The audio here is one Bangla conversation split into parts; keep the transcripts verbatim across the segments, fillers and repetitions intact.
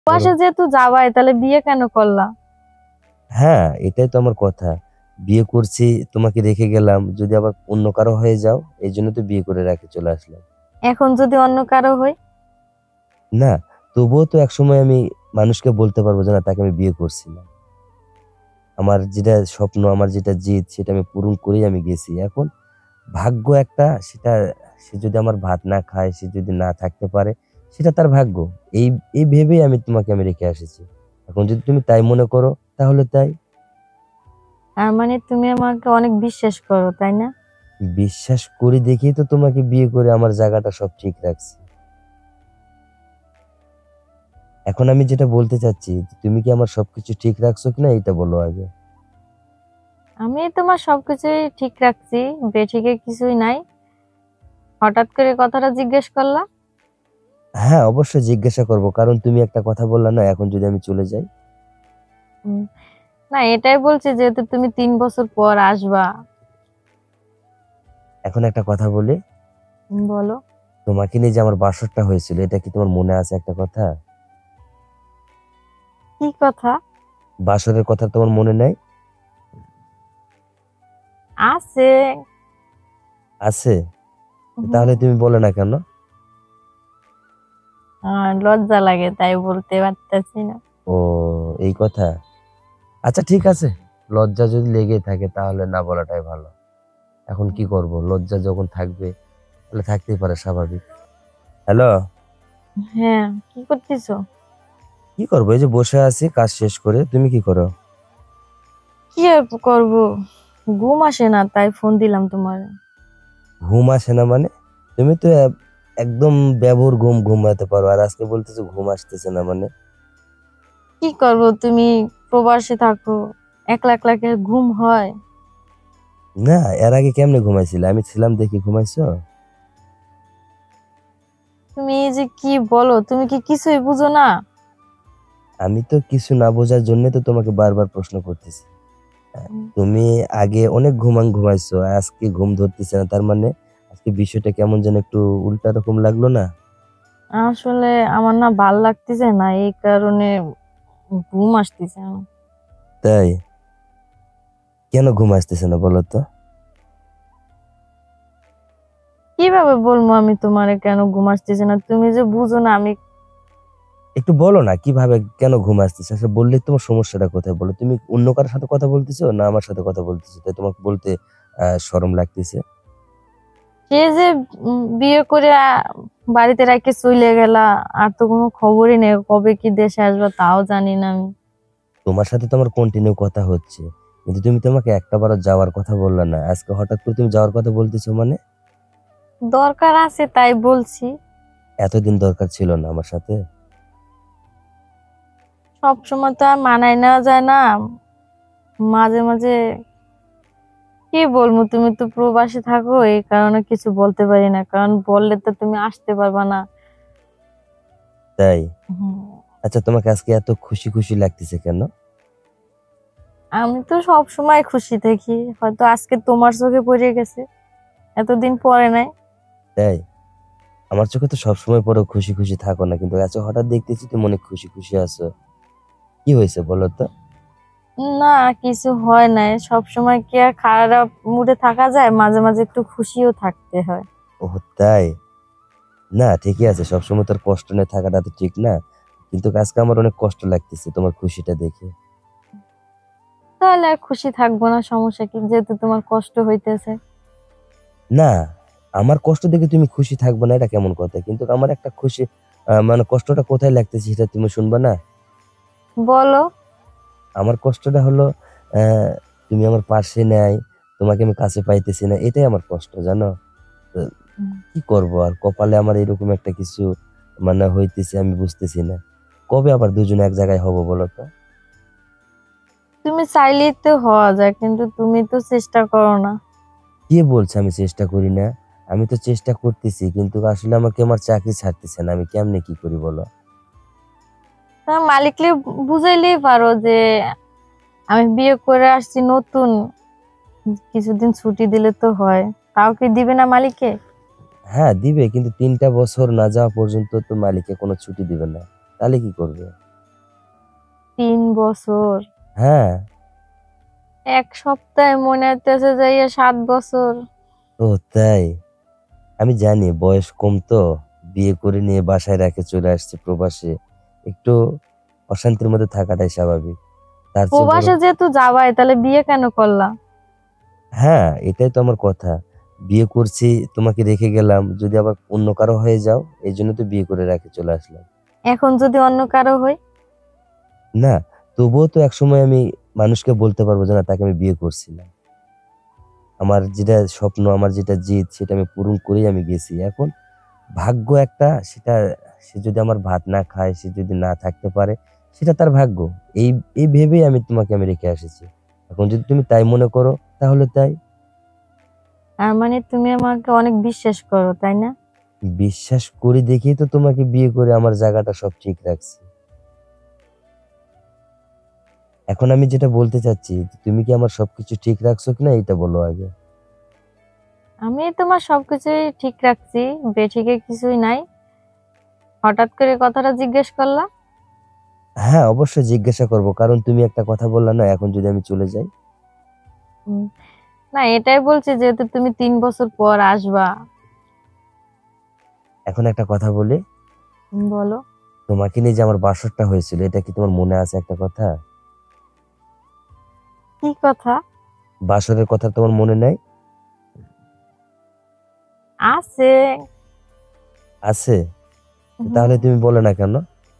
বলো। বাসা যেহেতু যাবাই তাহলে বিয়ে কেন করলা? হ্যাঁ, এটাই তো আমার কথা। বিয়ে করছি, তোমাকে রেখে গেলাম, যদি আবার অন্য কারো হয়ে যাও, এই জন্য তো বিয়ে করে রেখে চলে আসলাম। এখন যদি অন্য কারো হই? না, তবুও তো একসময় আমি মানুষকে বলতে পারবো যে না, তাকে আমি বিয়ে করছিলাম। আমার যেটা স্বপ্ন, আমার যেটা জিদ, সেটা আমি পূরণ করেই আমি গেছি। এখন ভাগ্য একটা, সেটা সে যদি আমার ভাত না খায়, সে যদি না থাকতে পারে, সেটা তার ভাগ্য। এই এই ভেবেই আমি তোমাকে আমি রেখে এসেছি। এখন যদি তুমি তাই মনে করো, তাহলে তাই। তার মানে তুমি আমাকে অনেক বিশ্বাস করো, তাই না? বিশ্বাস করি দেখেই তো তোমাকে বিয়ে করে আমার জায়গাটা সব ঠিক রাখছি। এখন আমি যেটা বলতে চাচ্ছি, তুমি কি আমার সবকিছু ঠিক রাখছো কিনা এটা বলো আগে। আমি তোমার সবকিছুই ঠিক রাখছি, বেঠিকে কিছুই নাই। হঠাৎ করে কথাটা জিজ্ঞেস করলা? হ্যাঁ, অবশ্যই জিজ্ঞাসা করব, কারণ তুমি একটা কথা বললা না, এখন যদি আমি চলে যাই। উম, না, এটাই বলছি যেহেতু তুমি তিন বছর পর আসবা। এখন একটা কথা বলি, উম, বলো। তোমাকে নিয়ে যে আমার বাসরটা হয়েছিল, এটা কি তোমার মনে আছে একটা কথা? কি কথা? বাসরের কথা তোমার মনে নাই? আছে। আছে? হুম, তাহলে তুমি বলে না কেন? আর লজ্জা লাগে তাই বলতে পারতেছি না। ও, এই কথা। আচ্ছা ঠিক আছে, লজ্জা যদি লেগে থাকে তাহলে না বলাটাই ভালো। এখন কি করব, লজ্জা যখন থাকবে তাহলে থাকতেই পারে, স্বাভাবিক। হ্যালো। হ্যাঁ, কি করতেছো? কি করবো, এই যে বসে আছি কাজ শেষ করে। তুমি কি করো? কি আর করবো, ঘুম আসে না তাই ফোন দিলাম তোমার। ঘুম আসে না মানে? তুমি তো এ- একদম ব্যভোর ঘুম ঘুমাতে পারো, আর আজকে বলতেছো ঘুম আসতেছে না মানে? কি করব, তুমি প্রবাসে থাকো, একলা একলা কে ঘুম হয়? না, এর আগে কেমনে ঘুমাইছিলে? আমি ছিলাম দেখি ঘুমাইছো? তুমি এই যে কি বলো, তুমি কি কিছুই বুঝো না? আমি তো কিছু না বোঝার জন্য তো তোমাকে বারবার প্রশ্ন করতেছি। আহ, উম, তুমি আগে অনেক ঘুমান ঘুমাইছো, আজকে ঘুম ধরতেছে না, তার মানে আজকে বিষয়টা কেমন যেন একটু উল্টা রকম লাগলো না? আসলে আমার না ভাল লাগতেছে না, এই কারণে ঘুম আসতেছে না। তাই? কেন ঘুম আসতেছে না বলো তো? কিভাবে বলবো আমি তোমারে কেন ঘুম আসতেছে না, তুমি যে বুঝো না আমি। একটু বলো না কিভাবে কেন ঘুম আসতেছে, আসলে বললে তোমার সমস্যাটা কোথায় বলো। তুমি অন্য কারোর সাথে কথা বলতেছো না আমার সাথে কথা বলতেছো, তাই তোমাকে বলতে আহ শরম লাগতেছে? সে যে উম, বিয়ে করে আ- বাড়িতে রেখে চলে গেলা, আর তো কোনো খবরই নেই কবে কি দেশে আসবে তাও জানি না আমি। তোমার সাথে তো আমার কন্টিনিউ কথা হচ্ছে, কিন্তু তুমি তো আমাকে একটা বারও যাওয়ার কথা বললা না, আজকে হঠাৎ করে তুমি যাওয়ার কথা বলতেছো মানে? দরকার আছে তাই বলছি। এতদিন দরকার ছিল না আমার সাথে? সব সময় তো আর মানায় নেওয়া যায় না, মাঝে মাঝে। কি বলবো, তুমি তো প্রবাসে থাকো এই কারণে কিছু বলতে পারি না, কারণ বললে তো তুমি আসতে পারবা না। তাই? হুম, আচ্ছা, তোমাকে আজকে এত খুশি খুশি লাগতেছে কেন? আমি তো সব সময় খুশি থাকি, হয়তো আজকে তোমার চোখে পড়ে গেছে, এতদিন পরে নাই। তাই? আমার চোখে তো সবসময় পরে খুশি খুশি থাকো না, কিন্তু আজকে হঠাৎ দেখতেছি তুমি অনেক খুশি খুশি আছো। কি হয়েছে বলো তো? না, কিছু হয় নাই, সব সময় কি আর খারাপ মুডে থাকা যায়, মাঝে মাঝে একটু খুশিও থাকতে হয়। ও, তাই? না, ঠিকই আছে, সবসময় তোর কষ্ট নিয়ে থাকাটা তো ঠিক না। কিন্তু আজকে আমার অনেক কষ্ট লাগতেছে তোমার খুশিটা দেখে। তাহলে আর খুশি থাকবো না, সমস্যা কি, যেহেতু তোমার কষ্ট হইতেছে। না, আমার কষ্ট দেখে তুমি খুশি থাকবে না এটা কেমন কথা? কিন্তু আমার একটা খুশি, আহ, মানে কষ্টটা কোথায় লাগতেছে সেটা তুমি শুনবা না? বলো। আমার কষ্টটা হলো, আহ, তুমি আমার পাশে নাই, তোমাকে আমি কাছে পাইতেছি না, এটাই আমার কষ্ট, জানো তো। কি করব আর, কপালে আমার এরকম একটা কিছু মানে হইতেছে, আমি বুঝতেছি না কবে আবার দুজনে এক জায়গায় হব বলো তো। তুমি চাইলেই তো হওয়া যায়, কিন্তু তুমি তো চেষ্টা করো না। কে বলছে আমি চেষ্টা করি না? আমি তো চেষ্টা করতেছি, কিন্তু আসলে আমাকে আমার চাকরি ছাড়তেছে না, আমি কেমনে কি করি বলো? তোমার মালিককে বুঝাইলেই পারো যে আমি বিয়ে করে আসছি নতুন, কিছুদিন ছুটি দিলে তো হয়। তাও কি দিবে না মালিকে? হ্যাঁ দিবে, কিন্তু তিনটা বছর না যাওয়া পর্যন্ত তো মালিকে কোনো ছুটি দিবে না, তাহলে কি করবে? তিন বছর? হ্যাঁ। এক সপ্তাহে মনে হইতেছে যাইয়া সাত বছর। ও তাই? আমি জানি বয়স কম তো, বিয়ে করে নিয়ে বাসায় রেখে চলে আসছে প্রবাসে। একটু অশান্তির মধ্যে থাকাটাই স্বাভাবিক। তার চেয়ে বরং প্রবাসে যেহেতু যাবাই তাহলে বিয়ে কেন করলা? হ্যাঁ, এটাই তো আমার কথা। বিয়ে করছি, তোমাকে রেখে গেলাম। যদি আবার অন্য কারো হয়ে যাও, এইজন্য তো বিয়ে করে রেখে চলে আসলাম। এখন যদি অন্য কারো হই? না, তবুও তো একসময় আমি মানুষকে বলতে পারবো যে না, তাকে আমি বিয়ে করছিলাম। আমার যেটা স্বপ্ন, আমার যেটা জেদ, সেটা আমি পূরণ করেই আমি গেছি। এখন ভাগ্য একটা, সেটা সে যদি আমার ভাত না খায়, সে যদি না থাকতে পারে, সেটা তার ভাগ্য। এই এই ভেবেই আমি তোমাকে আমি রেখে এসেছি। এখন যদি তুমি তাই মনে করো, তাহলে তাই। তার মানে তুমি আমাকে অনেক বিশ্বাস করো, তাই না? বিশ্বাস করি দেখেই তো তোমাকে বিয়ে করে আমার জায়গাটা সব ঠিক রাখছি। এখন আমি যেটা বলতে চাচ্ছি, তুমি কি আমার সবকিছু ঠিক রাখছো কিনা এটা বলো আগে। আমি তোমার সবকিছুই ঠিক রাখছি, বেঠিকে কিছুই নাই। হঠাৎ করে কথাটা জিজ্ঞেস করলা? হ্যাঁ, অবশ্যই জিজ্ঞাসা করব, কারণ তুমি একটা কথা বললা না, এখন যদি আমি চলে যাই। হুম, না এটাই বলছি যেহেতু তুমি তিন বছর পর আসবা। এখন একটা কথা বলি, হুম, বলো। তোমাকে নিয়ে যে আমার বাসরটা হয়েছিল, এটা কি তোমার মনে আছে একটা কথা? কি কথা? বাসরের কথা তোমার মনে নাই? আছে। আছে? হুম, তাহলে তুমি বলে না কেন?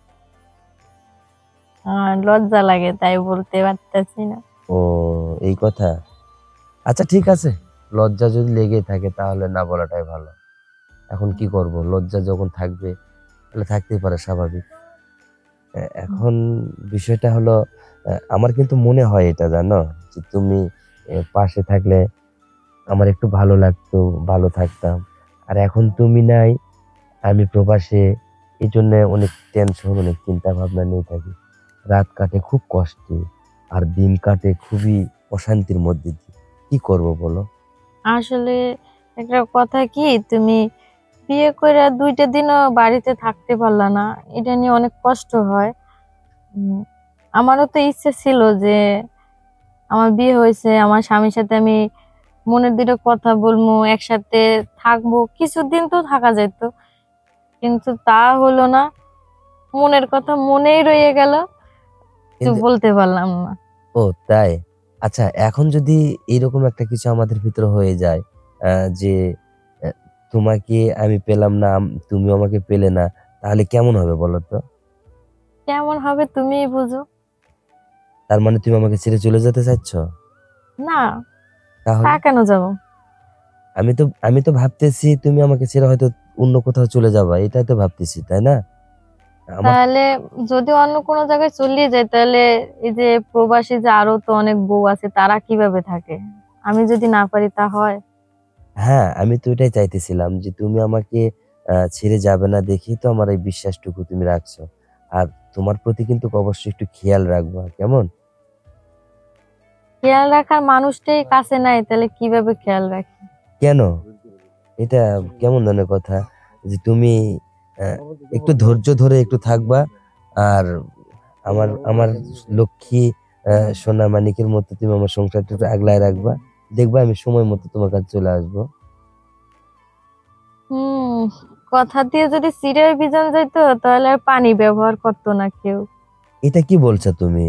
আমার লজ্জা লাগে তাই বলতে পারতেছি না। ও, এই কথা। আচ্ছা ঠিক আছে, লজ্জা যদি লেগে থাকে তাহলে না বলাটাই ভালো। এখন কি করব, লজ্জা যখন থাকবে তাহলে থাকতেই পারে, স্বাভাবিক। এ- এখন বিষয়টা হলো, আহ, আমার কিন্তু মনে হয় এটা, জানো, যে তুমি এ, পাশে থাকলে আমার একটু ভালো লাগতো, ভালো থাকতাম। আর এখন তুমি নাই, আমি প্রবাসে, এই জন্য অনেক টেনশন, অনেক চিন্তা ভাবনা নিয়ে থাকি। রাত কাটে খুব কষ্টে, আর দিন কাটে খুবই অশান্তির মধ্যে দিয়ে। কি করব বলো? আসলে একটা কথা কি, তুমি বিয়ে করে দুইটা দিনও বাড়িতে থাকতে পারলা না, এটা নিয়ে অনেক কষ্ট হয়। উম, আমারও তো ইচ্ছে ছিল যে আমার বিয়ে হয়েছে, আমার স্বামীর সাথে আমি মনের দুটো কথা বলবো, একসাথে থাকবো, কিছুদিন তো থাকা যেত, কিন্তু তা হলো না। মনের কথা মনেই রয়ে গেল, কিছু কিন্তু বলতে পারলাম না। ও তাই? আচ্ছা, এখন যদি এরকম একটা কিছু আমাদের ভিতরে হয়ে যায়, আহ, যে আহ, তোমাকে আমি পেলাম না, আম- তুমিও আমাকে পেলে না, তাহলে কেমন হবে বলো তো? কেমন হবে তুমিই বুঝো। তার মানে তুমি আমাকে ছেড়ে চলে যেতে চাচ্ছ? না, তা তাহলে কেন যাব? আমি তো আমি তো ভাবতেছি তুমি আমাকে ছেড়ে হয়তো অন্য কোথাও চলে যাবা, এটাই তো ভাবতেছি, তাই না? আমার তাহলে যদি অন্য কোনো জায়গায় চলিয়ে যায় তাহলে এই যে প্রবাসী যে আরো তো অনেক বউ আছে, তারা কিভাবে থাকে? আমি যদি না পারি তা হয়? হ্যাঁ, আমি তো এটাই চাইতেছিলাম যে তুমি আমাকে আহ, ছেড়ে যাবে না দেখেই তো আমার এই বিশ্বাসটুকু তুমি রাখছো। আর তোমার প্রতি কিন্তু অবশ্যই একটু খেয়াল রাখবা, কেমন? খেয়াল রাখার মানুষটাই কাছে নাই, তাহলে কিভাবে খেয়াল রাখি? কেন? এটা কেমন ধরনের কথা, যে তুমি আহ, একটু ধৈর্য ধরে একটু থাকবা, আর আমার আমার লক্ষ্মী আহ, সোনা মানিকের মতো তুমি আমার সংসারটা একটু আগলায় রাখবা। দেখবা আমি সময় মতো তোমার কাছে চলে আসবো। হুম, কথা দিয়ে যদি সিরিয়াল ভিজানো যাইতো তাহলে আর পানি ব্যবহার করতো না কেউ। এটা কি বলছো তুমি?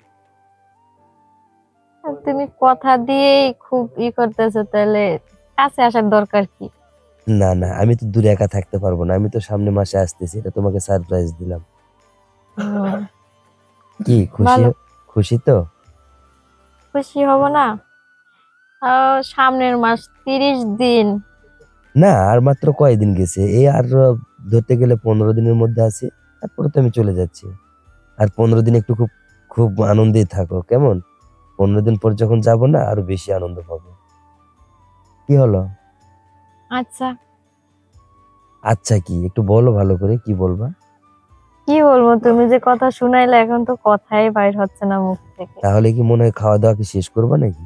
আর তুমি কথা দিয়েই খুব ই করতেছো, তাহলে কাছে আসার দরকার কি? না না, আমি তো দূরে একা থাকতে পারবো না, আমি তো সামনে মাসে আসতেছি, এটা তোমাকে সারপ্রাইজ দিলাম। হুম, কি খুশি? ভালো। খুশি তো? খুশি হব না? আহ, সামনের মাস তিরিশ দিন। না, আর মাত্র কয়দিন গেছে, এই আর আহ, ধরতে গেলে পনেরো দিনের মধ্যে আছে, তারপরে তো আমি চলে যাচ্ছি। আর পনেরো দিন একটু খুব খুব আনন্দেই থাকো, কেমন? পনেরো দিন পর যখন যাব না, আরো বেশি আনন্দ পাবো। কি হলো? আচ্ছা। আচ্ছা কি, একটু বলো ভালো করে, কি বলবা? কি বলবো, তুমি যে কথা শুনাইলে এখন তো কথাই বাইর হচ্ছে না মুখ থেকে। তাহলে কি মনে হয় খাওয়া দাওয়া কি শেষ করবা নাকি?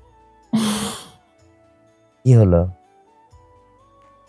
কি হলো,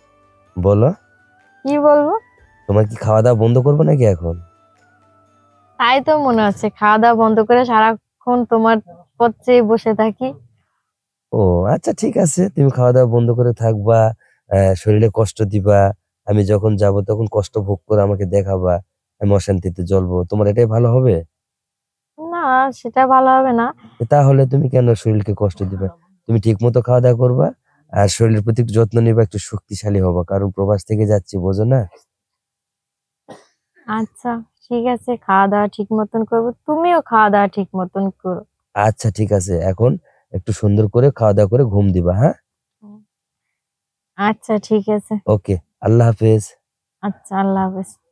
বলো? কি বলবো? তোমার কি খাওয়া দাওয়া বন্ধ করবো নাকি এখন? তাই তো মনে হচ্ছে, খাওয়া দাওয়া বন্ধ করে সারাক্ষণ তোমার পথ চেয়ে বসে থাকি। ও আচ্ছা ঠিক আছে, তুমি খাওয়া দাওয়া বন্ধ করে থাকবা, আহ, শরীরে কষ্ট দিবা, আমি যখন যাব তখন কষ্ট ভোগ করে আমাকে দেখাবা, আমি অশান্তিতে জ্বলবো, তোমার এটাই ভালো হবে? না, সেটা ভালো হবে না। তাহলে তুমি কেন শরীরকে কষ্ট দিবা? তুমি ঠিক মতো খাওয়া দাওয়া করবা, আর শরীরের প্রতি একটু যত্ন নিবা, একটু শক্তিশালী হবা, কারণ প্রবাস থেকে যাচ্ছি, বোঝো না? আচ্ছা ঠিক আছে, খাওয়া দাওয়া ঠিক মতন করবো, তুমিও খাওয়া দাওয়া ঠিক মতন করো। আচ্ছা ঠিক আছে, এখন একটু সুন্দর করে খাওয়া দাওয়া করে ঘুম দিবা, হ্যাঁ? আচ্ছা ঠিক আছে। ওকে, আল্লাহ হাফেজ। আচ্ছা, আল্লাহ হাফেজ।